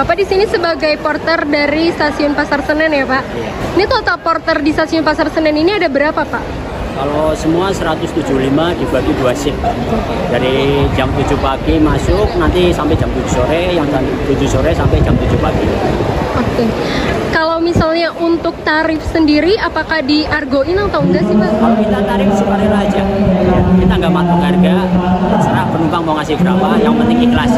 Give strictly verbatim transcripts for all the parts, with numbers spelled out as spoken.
Bapak di sini sebagai porter dari Stasiun Pasar Senen ya, Pak? Iya. Ini total porter di Stasiun Pasar Senen ini ada berapa, Pak? Kalau semua seratus tujuh puluh lima dibagi dua shift. Dari jam tujuh pagi masuk nanti sampai jam tujuh sore, yang jam tujuh sore sampai jam tujuh pagi. Oke. Kalau misalnya untuk tarif sendiri, apakah diargoin atau enggak sih, Pak? Kalau kita tarif sukarela aja. Kita nggak matok harga, terserah penumpang mau ngasih berapa, yang penting ikhlas.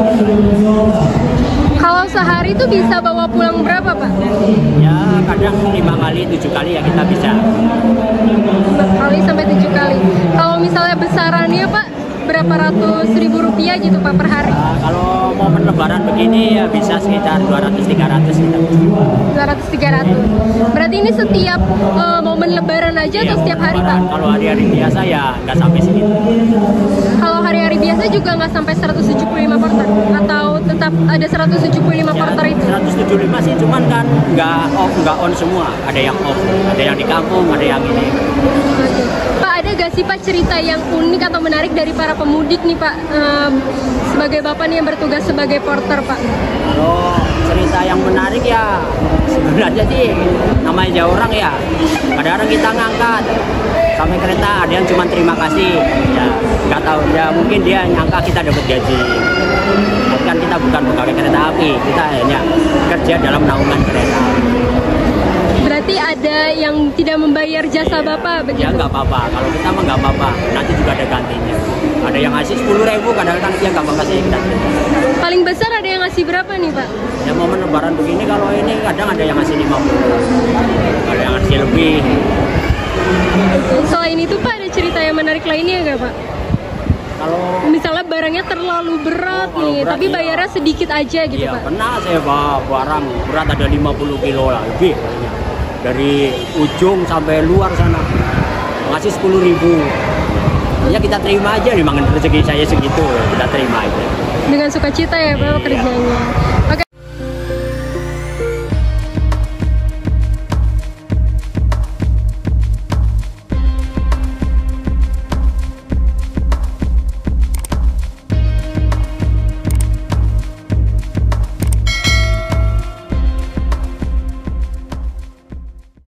Kalau sehari itu bisa bawa pulang berapa, Pak? Ya kadang lima kali, tujuh kali ya kita bisa. lima kali sampai tujuh kali. Kalau misalnya besarannya, Pak, berapa ratus ribu rupiah gitu, Pak, per hari? Nah, kalau momen lebaran begini ya bisa sekitar dua ratus tiga ratus kita. dua ratus tiga ratus. Berarti ini setiap uh, momen lebaran aja Iya, atau setiap hari, lebaran. Pak? Kalau hari-hari biasa ya nggak sampai segitu. Kalau hari-hari biasa juga nggak sampai seratus tujuh puluh lima porter? Atau tetap ada seratus tujuh puluh lima Ya, porter itu? seratus tujuh puluh lima sih, cuman kan nggak off, nggak on semua. Ada yang off, ada yang di kampung, ada yang ini. Oke. Pak, ada gak sih, Pak, cerita yang unik atau menarik dari para pemudik nih, Pak? Ehm, sebagai Bapak nih yang bertugas sebagai porter, Pak. Kalau cerita yang menarik ya sebenarnya sih namanya aja orang ya. Kadang-kadang kita ngangkat sampai kereta ada yang cuma terima kasih. Ya nggak tahu ya, mungkin dia nyangka kita dapat gaji. Kan kita bukan pegawai kereta api, kita hanya kerja dalam naungan kereta. Berarti ada yang tidak membayar jasa Bapak begitu? Ya nggak apa-apa, kalau kita mah nggak apa-apa, nanti juga ada gantinya. Ada yang ngasih sepuluh ribu, kadang-kadang dia nggak mau kasih kita. Paling besar ada yang ngasih berapa nih, Pak? Ya momen lebaran begini kalau ini kadang ada yang ngasih lima puluh, ada yang ngasih lebih. Selain itu, Pak, ada cerita yang menarik lainnya nggak, Pak? Kalau Misalnya barangnya terlalu berat Oh, kalau nih, berat, tapi iya. bayarnya sedikit aja gitu, iya, Pak? pernah saya bawa barang berat ada lima puluh kilo lah lebih. Dari ujung sampai luar sana ngasih sepuluh ribu, ya kita terima aja, memang rezeki saya segitu, kita terima aja Dengan sukacita ya, Pak, Iya. kerjanya. Oke.